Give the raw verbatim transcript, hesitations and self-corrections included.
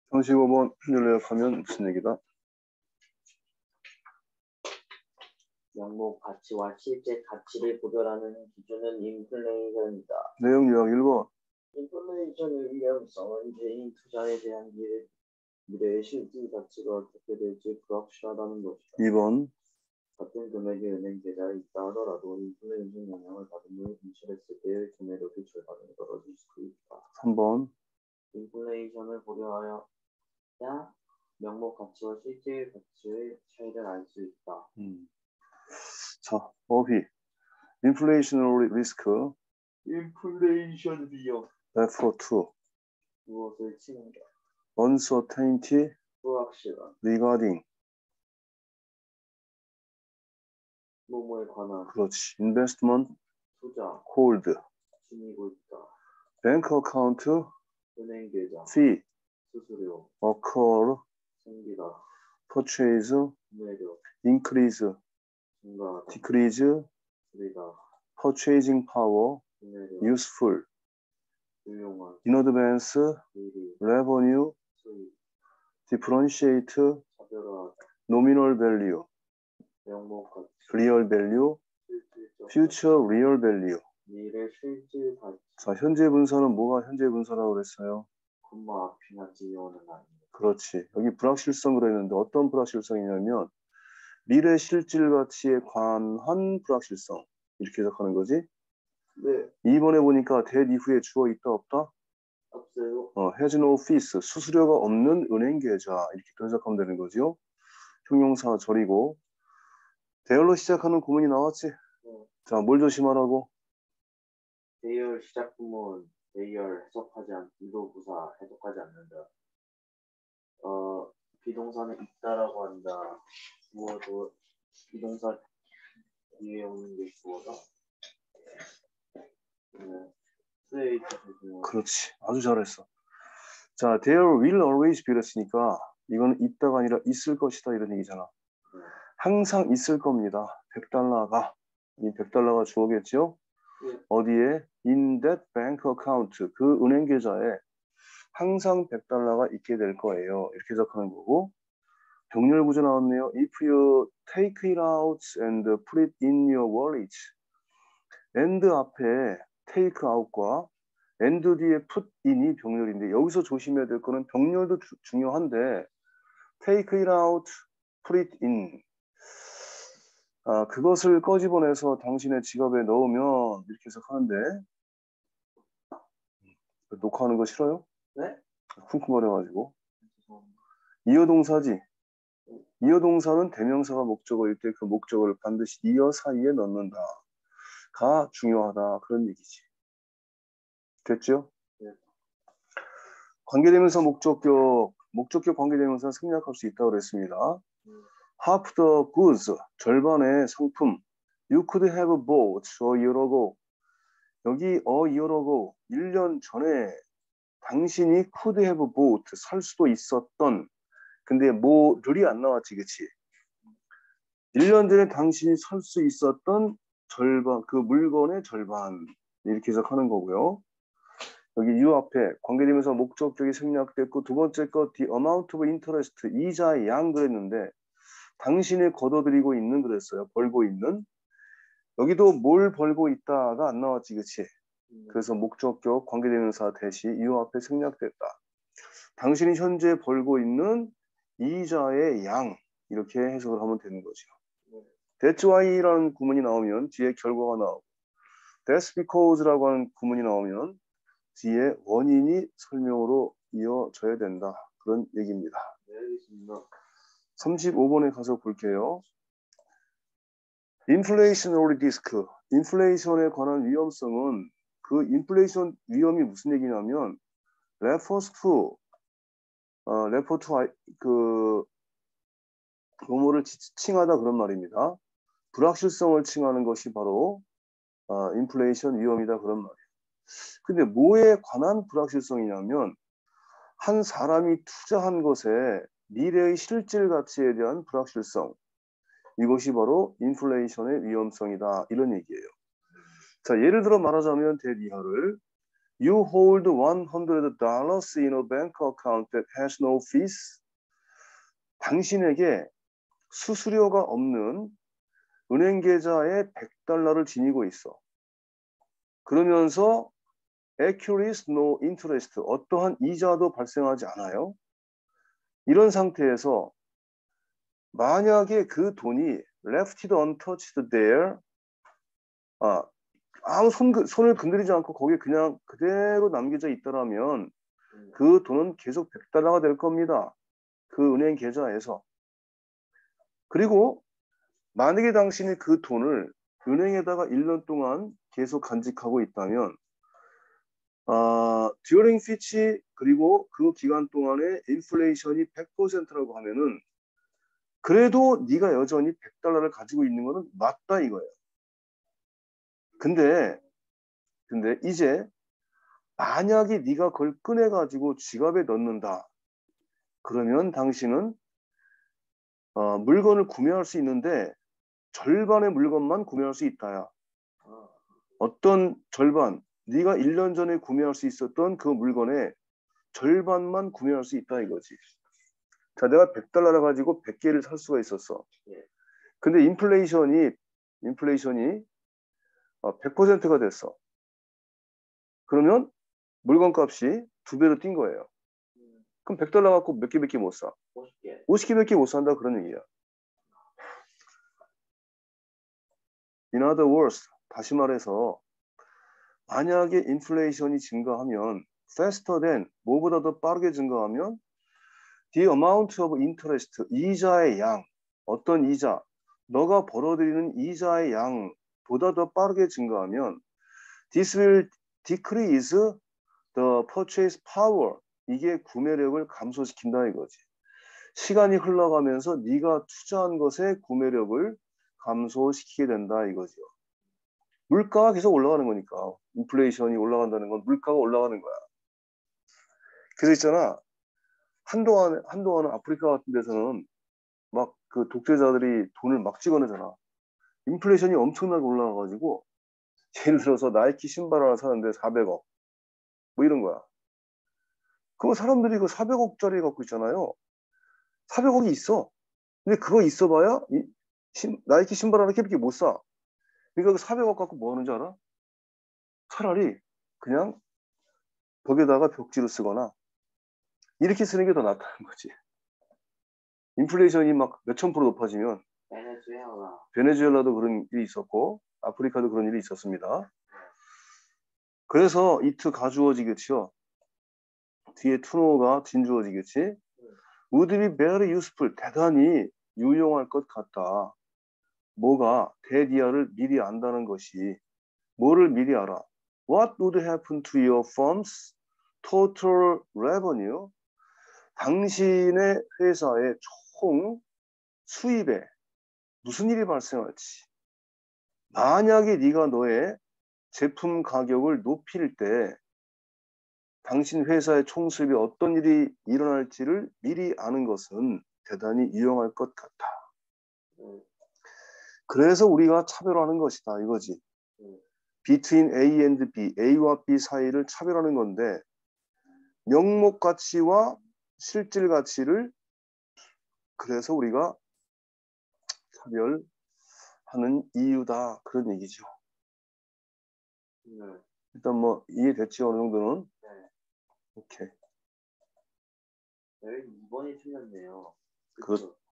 삼십오 번 요약하면 무슨 얘기다? 명목 가치와 실제 가치를 구별하는 기준은 인플레이션이다. 내용 요약 일 번. 인플레이션의 위험성은 개인 투자에 대한 미래, 미래의 실질 가치가 어떻게 될지 불확실하다는 것이다. 이 번. 같은 금액의 은행 계좌에 있다 하더라도 인플레이션 영향을 받음을 인출했을 때의 구매력이 절반으로 떨어질 수도 있다. 삼 번. 인플레이션을 고려하여야 명목 가치와 실제 가치의 차이를 알 수 있다. 음. 자, 어휘. Inflationary risk. 인플레이션 위험. refer to. 무엇을 치는다. uncertainty 불확실한. regarding. 뭐뭐에 관한. 그렇지. investment 투자. hold. 지니고 있다. bank account 은행 계좌. fee 수수료. occur 생기다. purchase 구매력. increase 증가하다. decrease 줄이다. purchasing power 구매력. useful 유용한. in advance 미리. revenue 수익. differentiate 차별화하다. nominal value 명목 가치. real value 실질적 future real value. 미래 실질 가치. 자, 현재 분사는 뭐가 현재 분사라고 그랬어요? 콤마 앞이나 뒤오는 아닙니다. 그렇지. 여기 불확실성 그랬는데 어떤 불확실성이냐면 미래 실질 가치에 관한 불확실성. 이렇게 해석하는 거지. 네. 이 번에 보니까 that 이후에 주어 있다 없다? 없어요. 어, has no fees. 수수료가 없는 은행 계좌. 이렇게 또 해석하면 되는 거죠. 형용사 절이고. 대열로 시작하는 구문이 나왔지? 네. 자, 뭘 조심하라고? 대열 시작 구문. 대열 해석하지 않, 이도부사 해석하지 않는다. 어, 비동사는 있다라고 한다. 주어도 비동사 뒤에 오는 게 주어다. 네. 스웨이트 주어. 그렇지. 아주 잘했어. 자, there will always be 그랬으니까 이거는 있다가 아니라 있을 것이다 이런 얘기잖아. 네. 항상 있을 겁니다. 백 달러가. 이 백 달러가 주어겠죠? 네. 어디에? In that bank account. 그 은행 계좌에 항상 백 달러가 있게 될 거예요. 이렇게 해석하는 거고. 병렬 구조 나왔네요. If you take it out and put it in your wallet. and 앞에 take out과 and 뒤에 put in이 병렬인데 여기서 조심해야 될 거는 병렬도 주, 중요한데 take it out, put it in. 아, 그것을 꺼집어내서 당신의 지갑에 넣으면 이렇게 해석하는데 녹화하는 거 싫어요? 네? 쿵쿵거려가지고. 이어동사지. 이어동사는 대명사가 목적어일 때 그 목적어를 반드시 이어 사이에 넣는다. 가 중요하다. 그런 얘기지. 됐죠? 네. 관계대명사 목적격. 목적격 관계대명사는 생략할 수 있다고 그랬습니다. 네. half the goods. 절반의 상품. You could have bought a year ago. 여기 a year ago. 일 년 전에 당신이 could have bought. 살 수도 있었던. 근데 뭐를이 안 나왔지, 그치? 일 년 전에 당신이 살 수 있었던 절반, 그 물건의 절반. 이렇게 해석하는 거고요. 여기 you 앞에 관계되면서 목적격이 생략됐고 두 번째 거 the amount of interest, 이자의 양 그랬는데 당신이 걷어들이고 있는 그랬어요. 벌고 있는. 여기도 뭘 벌고 있다가 안 나왔지, 그치? 그래서 목적격 관계대명사 대시 you 앞에 생략됐다. 당신이 현재 벌고 있는 이자의 양 이렇게 해석을 하면 되는 거죠. That's why라는 구문이 나오면 뒤에 결과가 나오고 That's because라고 하는 구문이 나오면 뒤에 원인이 설명으로 이어져야 된다. 그런 얘기입니다. 네, 알겠습니다. 삼십오 번에 가서 볼게요. Inflationary risk. 인플레이션에 관한 위험성은 그 인플레이션 위험이 무슨 얘기냐면 refers to 어, refer to 그 뭐뭐를 칭하다 그런 말입니다. 불확실성을 칭하는 것이 바로 어, 인플레이션 위험이다 그런 말이에요. 근데 뭐에 관한 불확실성이냐면 한 사람이 투자한 것에 미래의 실질 가치에 대한 불확실성. 이것이 바로 인플레이션의 위험성이다. 이런 얘기예요. 자, 예를 들어 말하자면 대비하를 You hold one hundred dollars in a bank account that has no fees. 당신에게 수수료가 없는 은행 계좌에 백 달러를 지니고 있어. 그러면서 accrues no interest, 어떠한 이자도 발생하지 않아요. 이런 상태에서 만약에 그 돈이 left it untouched there, 아, 아무 손, 손을 건드리지 않고 거기에 그냥 그대로 남겨져 있더라면 그 돈은 계속 백 달러가 될 겁니다. 그 은행 계좌에서. 그리고 만약에 당신이 그 돈을 은행에다가 일 년 동안 계속 간직하고 있다면 어, during which 그리고 그 기간 동안에 인플레이션이 백 퍼센트라고 하면은 그래도 네가 여전히 백 달러를 가지고 있는 거는 맞다 이거예요. 근데 근데 이제 만약에 네가 그걸 꺼내가지고 지갑에 넣는다. 그러면 당신은 어, 물건을 구매할 수 있는데 절반의 물건만 구매할 수 있다야. 어떤 절반, 네가 일 년 전에 구매할 수 있었던 그 물건의 절반만 구매할 수 있다 이거지. 자, 내가 백 달러를 가지고 백 개를 살 수가 있었어. 근데 인플레이션이 인플레이션이 백 퍼센트가 됐어. 그러면 물건 값이 두 배로 뛴 거예요. 그럼 백 달러 갖고 몇 개 몇 개 못 사. 오십 개. 오십 개 몇 개 못 산다 그런 얘기야. In other words, 다시 말해서 만약에 인플레이션이 증가하면 faster than, 뭐보다 더 빠르게 증가하면 the amount of interest, 이자의 양, 어떤 이자, 너가 벌어들이는 이자의 양보다 더 빠르게 증가하면 this will decrease the purchase power, 이게 구매력을 감소시킨다 이거지. 시간이 흘러가면서 네가 투자한 것의 구매력을 감소시키게 된다 이거죠. 물가가 계속 올라가는 거니까. 인플레이션이 올라간다는 건 물가가 올라가는 거야. 그래서 있잖아. 한동안, 한동안은 아프리카 같은 데서는 막 그 독재자들이 돈을 막 찍어내잖아. 인플레이션이 엄청나게 올라가가지고 예를 들어서 나이키 신발 하나 사는데 사백억. 뭐 이런 거야. 그거 사람들이 그 사백억짜리 갖고 있잖아요. 사백억이 있어. 근데 그거 있어봐야 이, 신, 나이키 신발 하나 이렇게 못 사. 그러니까 그 사백억 갖고 뭐 하는지 알아? 차라리 그냥 벽에다가 벽지를 쓰거나 이렇게 쓰는 게 더 낫다는 거지. 인플레이션이 막 몇천 프로 높아지면 베네수엘라. 베네수엘라도 그런 일이 있었고 아프리카도 그런 일이 있었습니다. 그래서 이트 가주어지겠죠. 뒤에 투노가 진주어지겠지. would be very useful, 대단히 유용할 것 같다. 뭐가? 대디아를 미리 안다는 것이. 뭐를 미리 알아? What would happen to your firm's total revenue? 당신의 회사의 총 수입에 무슨 일이 발생할지. 만약에 네가 너의 제품 가격을 높일 때 당신 회사의 총 수입에 어떤 일이 일어날지를 미리 아는 것은 대단히 유용할 것 같다. 그래서 우리가 차별화하는 것이다 이거지. between A and B, A와 B 사이를 차별하는 건데 명목 가치와 실질 가치를 그래서 우리가 차별하는 이유다 그런 얘기죠. 네. 일단 뭐 이해됐지 어느 정도는? 네. 오케이. 네, 이 번이 틀렸네요. 그렇,